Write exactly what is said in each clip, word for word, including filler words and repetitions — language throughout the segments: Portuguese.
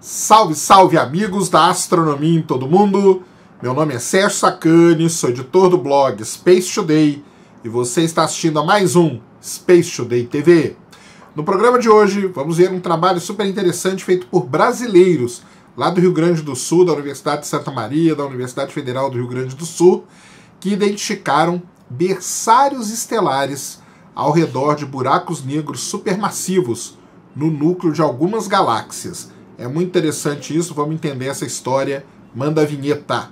Salve, salve amigos da astronomia em todo mundo! Meu nome é Sérgio Sacani, sou editor do blog Space Today e você está assistindo a mais um Space Today T V. No programa de hoje vamos ver um trabalho super interessante feito por brasileiros lá do Rio Grande do Sul, da Universidade de Santa Maria, da Universidade Federal do Rio Grande do Sul, que identificaram berçários estelares ao redor de buracos negros supermassivos no núcleo de algumas galáxias. É muito interessante isso, vamos entender essa história. Manda a vinheta.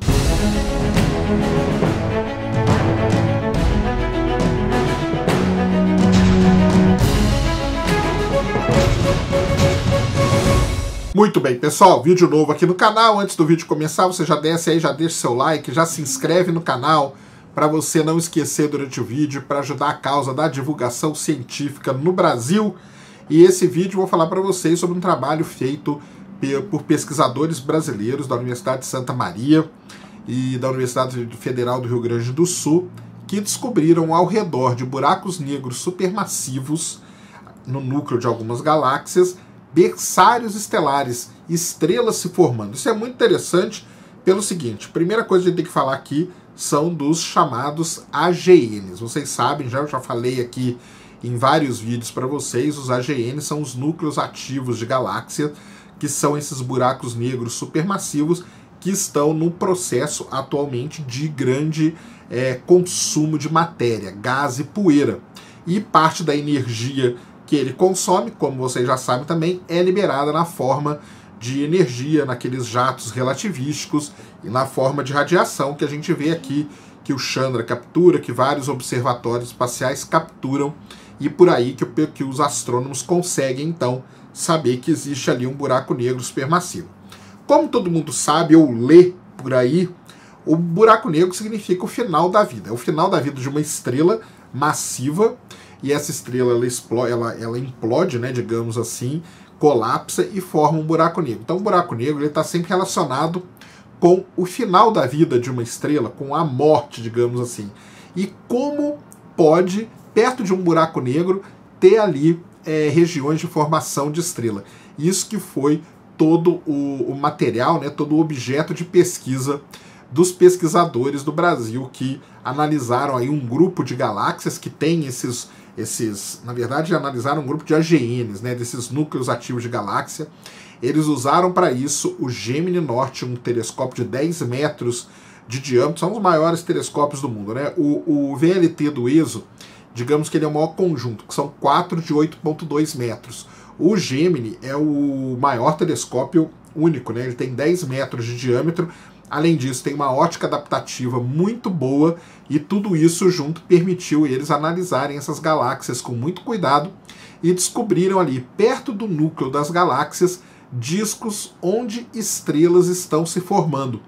Muito bem, pessoal, vídeo novo aqui no canal. Antes do vídeo começar, você já desce aí, já deixa seu like, já se inscreve no canal para você não esquecer durante o vídeo, para ajudar a causa da divulgação científica no Brasil. E esse vídeo eu vou falar para vocês sobre um trabalho feito por pesquisadores brasileiros da Universidade de Santa Maria e da Universidade Federal do Rio Grande do Sul, que descobriram ao redor de buracos negros supermassivos, no núcleo de algumas galáxias, berçários estelares, estrelas se formando. Isso é muito interessante pelo seguinte: a primeira coisa que a gente tem que falar aqui são dos chamados A G Ns. Vocês sabem, já, eu já falei aqui em vários vídeos para vocês, os A G Ns são os núcleos ativos de galáxias, que são esses buracos negros supermassivos que estão no processo atualmente de grande é, consumo de matéria, gás e poeira. E parte da energia que ele consome, como vocês já sabem também, é liberada na forma de energia, naqueles jatos relativísticos e na forma de radiação que a gente vê aqui, que o Chandra captura, que vários observatórios espaciais capturam, e por aí que, que os astrônomos conseguem, então, saber que existe ali um buraco negro supermassivo. Como todo mundo sabe ou lê por aí, o buraco negro significa o final da vida. É o final da vida de uma estrela massiva, e essa estrela ela explode, ela, ela implode, né, digamos assim, colapsa e forma um buraco negro. Então o buraco negro está sempre relacionado com o final da vida de uma estrela, com a morte, digamos assim. E como pode, perto de um buraco negro, ter ali É, regiões de formação de estrela. Isso que foi todo o, o material, né, todo o objeto de pesquisa dos pesquisadores do Brasil, que analisaram aí um grupo de galáxias que tem esses, esses na verdade, analisaram um grupo de A G Ns, né, desses núcleos ativos de galáxia. Eles usaram para isso o Gemini Norte, um telescópio de dez metros de diâmetro, são os maiores telescópios do mundo, né? O, o V L T do E S O, digamos que ele é o maior conjunto, que são quatro de oito vírgula dois metros. O Gemini é o maior telescópio único, né? Ele tem dez metros de diâmetro. Além disso, tem uma ótica adaptativa muito boa, e tudo isso junto permitiu eles analisarem essas galáxias com muito cuidado e descobriram ali, perto do núcleo das galáxias, discos onde estrelas estão se formando.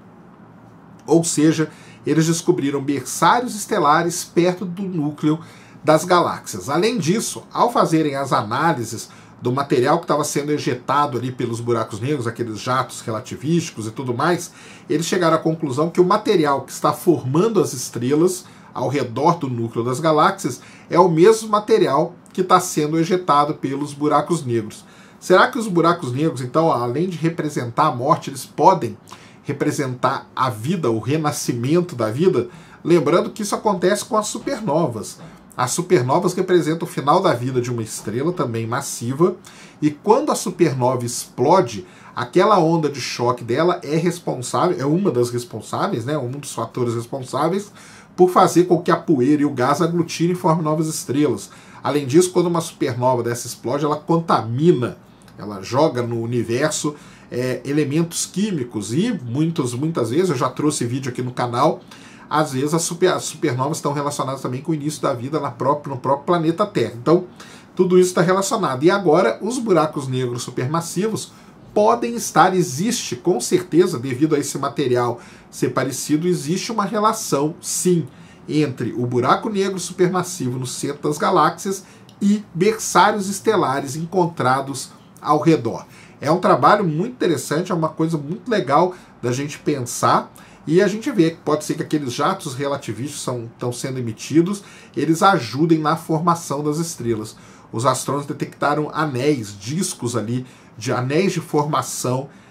Ou seja, eles descobriram berçários estelares perto do núcleo das galáxias. Além disso, ao fazerem as análises do material que estava sendo ejetado ali pelos buracos negros, aqueles jatos relativísticos e tudo mais, eles chegaram à conclusão que o material que está formando as estrelas ao redor do núcleo das galáxias é o mesmo material que está sendo ejetado pelos buracos negros. Será que os buracos negros, então, além de representar a morte, eles podem representar a vida, o renascimento da vida? Lembrando que isso acontece com as supernovas. As supernovas representam o final da vida de uma estrela também massiva, e quando a supernova explode, aquela onda de choque dela é responsável, é uma das responsáveis, né, um dos fatores responsáveis por fazer com que a poeira e o gás aglutinem e formem novas estrelas. Além disso, quando uma supernova dessa explode, ela contamina, ela joga no universo é, elementos químicos, e muitos, muitas vezes, eu já trouxe vídeo aqui no canal, às vezes as, super, as supernovas estão relacionadas também com o início da vida na própria, no próprio planeta Terra. Então, tudo isso está relacionado. E agora, os buracos negros supermassivos podem estar, existe com certeza, devido a esse material ser parecido, existe uma relação, sim, entre o buraco negro supermassivo no centro das galáxias e berçários estelares encontrados ao redor. É um trabalho muito interessante, é uma coisa muito legal da gente pensar. E a gente vê que pode ser que aqueles jatos relativísticos são, estão sendo emitidos, eles ajudem na formação das estrelas. Os astrônomos detectaram anéis, discos ali, de anéis de formação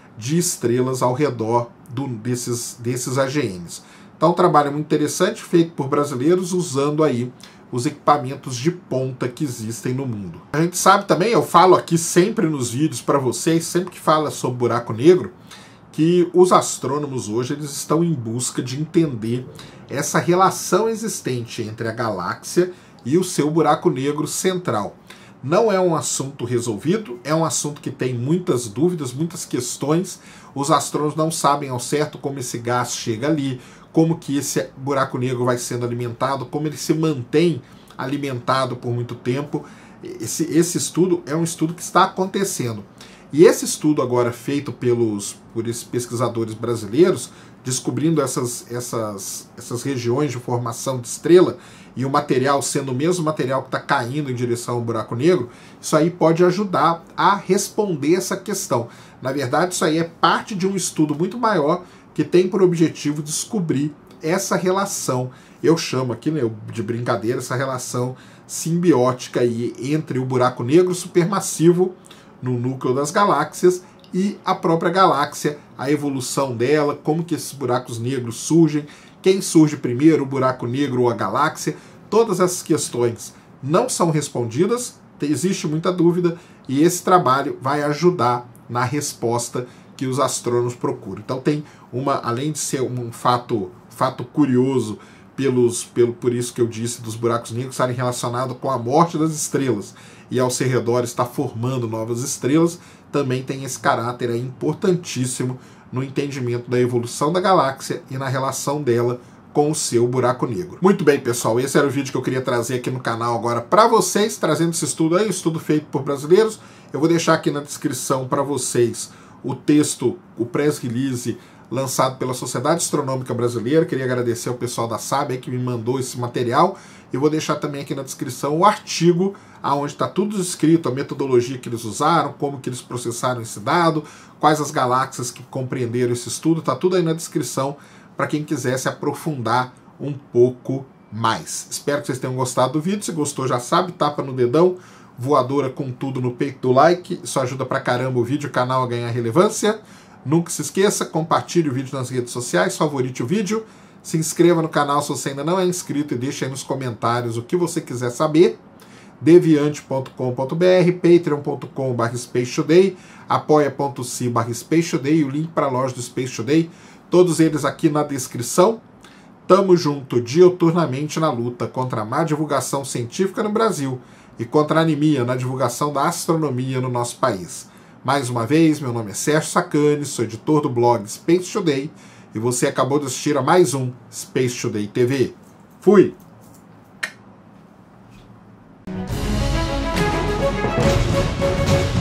de estrelas ao redor do, desses, desses A G Ms. Então, um trabalho muito interessante feito por brasileiros usando aí os equipamentos de ponta que existem no mundo. A gente sabe também, eu falo aqui sempre nos vídeos para vocês, sempre que fala sobre buraco negro, que os astrônomos hoje eles estão em busca de entender essa relação existente entre a galáxia e o seu buraco negro central. Não é um assunto resolvido, é um assunto que tem muitas dúvidas, muitas questões. Os astrônomos não sabem ao certo como esse gás chega ali, como que esse buraco negro vai sendo alimentado, como ele se mantém alimentado por muito tempo. Esse, esse estudo é um estudo que está acontecendo. E esse estudo agora feito pelos, por esses pesquisadores brasileiros, descobrindo essas, essas, essas regiões de formação de estrela, e o material sendo o mesmo material que está caindo em direção ao buraco negro, isso aí pode ajudar a responder essa questão. Na verdade, isso aí é parte de um estudo muito maior que tem por objetivo descobrir essa relação, eu chamo aqui, né, de brincadeira, essa relação simbiótica aí entre o buraco negro supermassivo no núcleo das galáxias e a própria galáxia, a evolução dela, como que esses buracos negros surgem, quem surge primeiro, o buraco negro ou a galáxia. Todas essas questões não são respondidas, existe muita dúvida, e esse trabalho vai ajudar na resposta que os astrônomos procuram. Então tem uma, além de ser um fato, fato curioso, pelos, pelo, por isso que eu disse dos buracos negros estarem relacionados com a morte das estrelas e ao seu redor está formando novas estrelas, também tem esse caráter aí importantíssimo no entendimento da evolução da galáxia e na relação dela com o seu buraco negro. Muito bem, pessoal, esse era o vídeo que eu queria trazer aqui no canal agora para vocês, trazendo esse estudo aí, um estudo feito por brasileiros. Eu vou deixar aqui na descrição para vocês o texto, o press release lançado pela Sociedade Astronômica Brasileira. Queria agradecer ao pessoal da S A B que me mandou esse material. Eu vou deixar também aqui na descrição o artigo onde está tudo escrito, a metodologia que eles usaram, como que eles processaram esse dado, quais as galáxias que compreenderam esse estudo, está tudo aí na descrição para quem quiser se aprofundar um pouco mais. Espero que vocês tenham gostado do vídeo. Se gostou, já sabe, tapa no dedão, voadora com tudo no peito do like, isso ajuda pra caramba o vídeo, o canal a ganhar relevância. Nunca se esqueça, compartilhe o vídeo nas redes sociais, favorite o vídeo, se inscreva no canal se você ainda não é inscrito e deixe aí nos comentários o que você quiser saber. deviante ponto com ponto br, patreon ponto com barra space today, apoia ponto se barra space today e o link para a loja do Space Today, todos eles aqui na descrição. Tamo junto dioturnamente na luta contra a má divulgação científica no Brasil e contra a anemia na divulgação da astronomia no nosso país. Mais uma vez, meu nome é Sérgio Sacani, sou editor do blog Space Today e você acabou de assistir a mais um Space Today T V. Fui! We'll be right back.